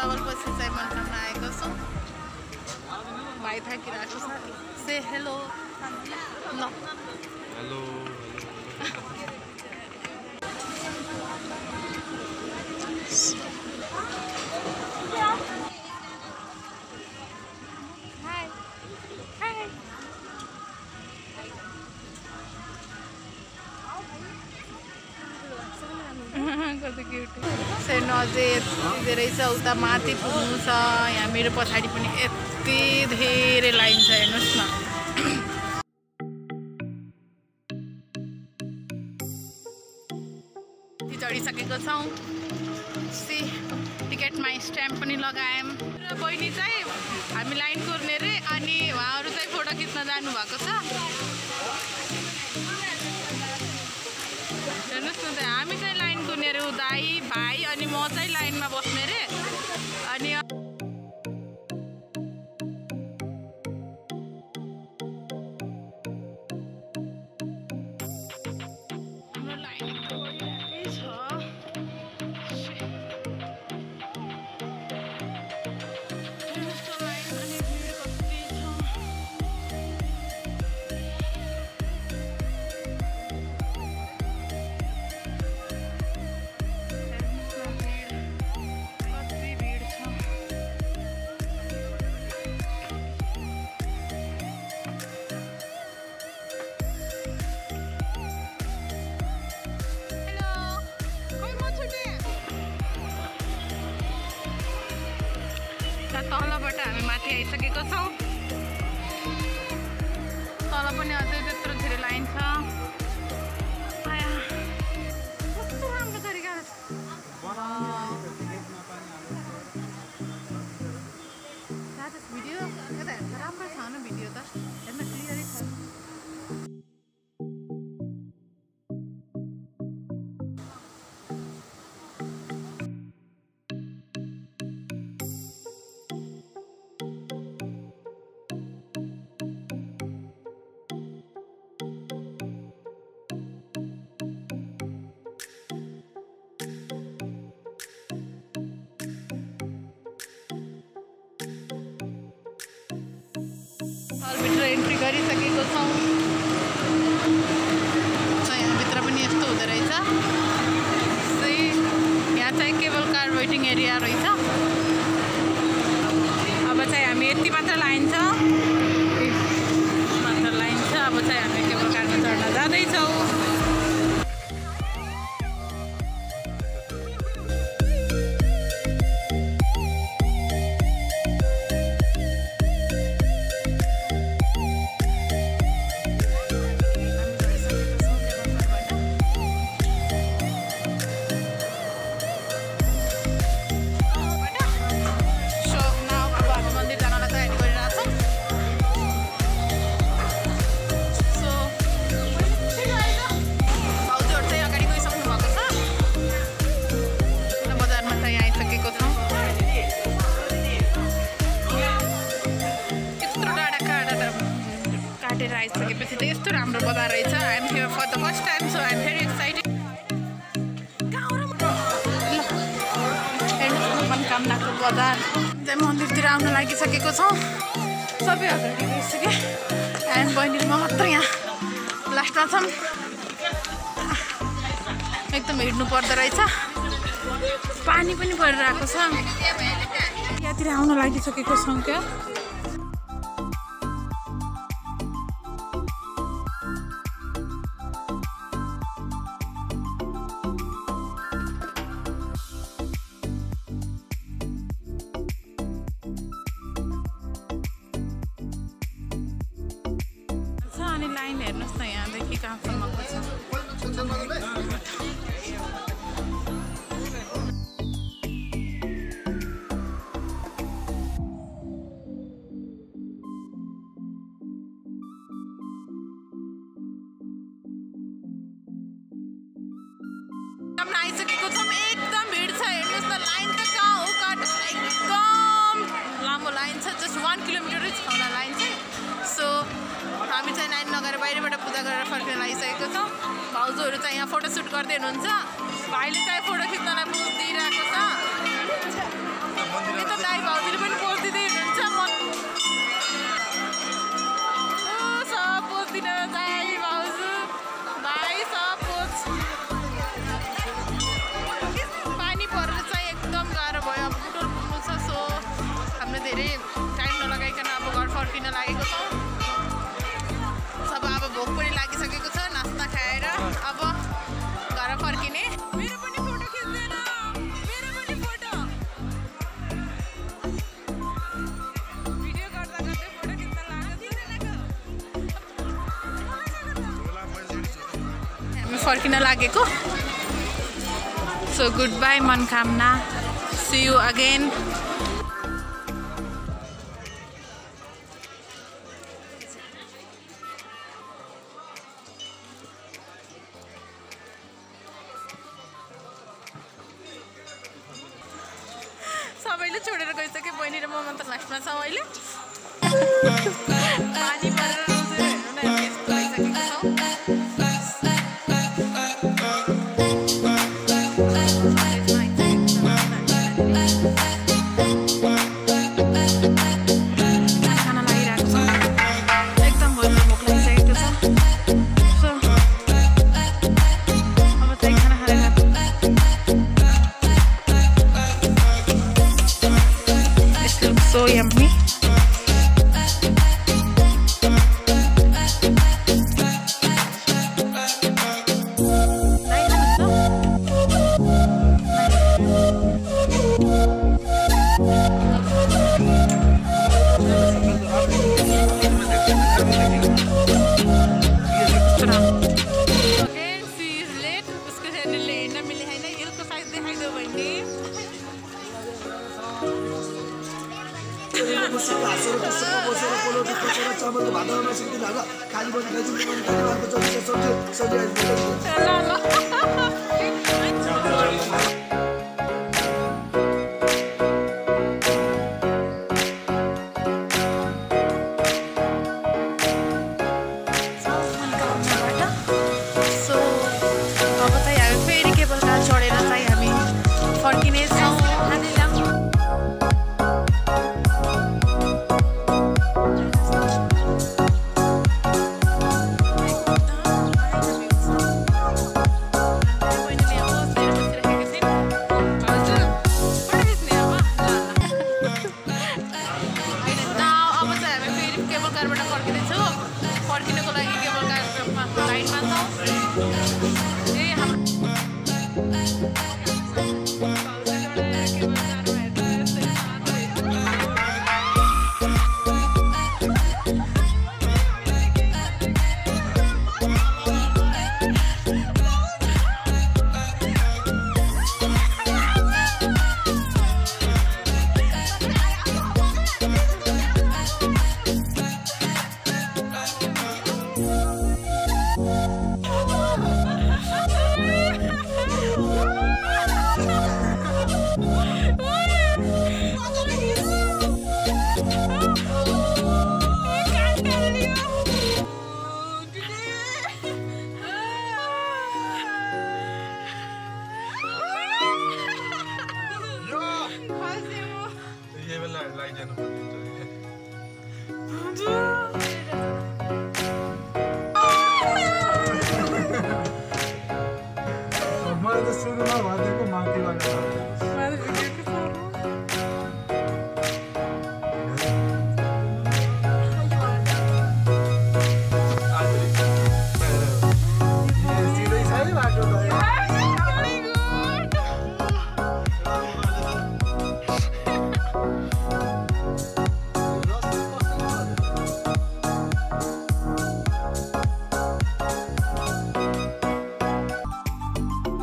Travel पछि चाहिँ मनकामना आएको छु भाइ थाकिरहेको छ से हेलो ल हेलो सेर्नु अझै यति रहेछ उता माथि पुग्नु छ यहाँ मेरो पछाडि पनि यति धेरै लाइन छ हेर्नुहोस् न चढिसकेको छौँ टिकटमा स्ट्याम्प पनि लगायौँ र बहिनी चाहिँ हामी लाइन कुर्ने रे अनि उहाँहरू चाहिँ फोटो खिच्न जानुभएको छ हेर्नुहोस् न त हामी चाहिँ लाइन कुर्ने रे दाई भाइ अनि म चाहिँ लाइनमा बस्ने रे अनि तलबाट हामी माथि आइसकेको छौँ तल पनि अझै त्यत्रो धेरै लाइन छ कस्तो राम्रो तरिका भिडियो राम्रो छ न भिडियो त हेर्न क्लियरै छ हलभित्र एन्ट्री गरिसकेको छौँ यहाँभित्र पनि यस्तो हुँदो रहेछ यहाँ चाहिँ केबल कार वेटिङ एरिया रहेछ अब चाहिँ हामी यति मात्र लाइन छ अब चाहिँ हामी केबल कारमा चढ्न जाँदैछौँ आइसकेपछि त यस्तो राम्रो बजार रहेछ I am here for the first time so I am very excited हेर्नुहोस् मनकामनाको बजार चाहिँ मन्दिरतिर आउन लागिसकेको छौँ सबै अगाडि गइसक्यो एन्ड बहिनी म मात्र यहाँ लास्टमा छौँ एकदम हिँड्नु पर्दो रहेछ पानी पनि परिरहेको छ यहाँतिर आउन लागिसकेको छौँ क्या लाइन हेर्नुहोस् न यहाँदेखि कहाँसम्मको छ आइसकेको छौँ एकदम भिड छ हेर्नुहोस् न लाइन त कहाँ हो एकदम लामो लाइन छ जस्ट 1 किलोमिटरै छ होला लाइन चाहिँ सो हामी चाहिँ लाइन लगाएर बाहिरबाट पूजा गरेर फर्केर आइसकेको छौँ भाउजूहरू चाहिँ यहाँ फोटोसुट गर्दै हुनुहुन्छ भाइले चाहिँ फोटो खिच्नलाई पोज दिइरहेको छ दाइ भाउजूले पनि पोज दिँदै हुनुहुन्छ सब पोज दिन दाइ भाउजू भाइ सब पोज पानी परेर चाहिँ एकदम गाह्रो भयो अब बुटोल पुग्नु छ सो हामीले धेरै टाइम नलगाइकन अब घर फर्किन लागेको छौँ सब अब भोक पनि लागिसकेको छ नास्ता खाएर अब घर फर्किने मेरो पनि फोटो खिच्दैन मेरो पनि फोटो भिडियो गर्दा गर्दै फोटो खिच्न लाग्यो हामी फर्किन लागेको so goodbye Manakamana see you again सबैले छोडेर गइसक्यो बहिनी र म मात्र लास्टमा छौँ अहिले पानी परेर हेर्नु न यस्तो भइसकेको छौँ खाना लागिरहेको छ एकदम भोक लागिसकेको छ सो अब चाहिँ खाना खाएर so yummy.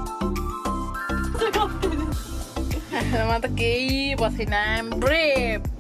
म त केही बसेन ब्रेभ